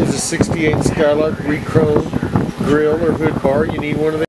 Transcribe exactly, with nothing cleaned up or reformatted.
is a sixty-eight Skylark Rechrome grill or hood bar. You need one of these.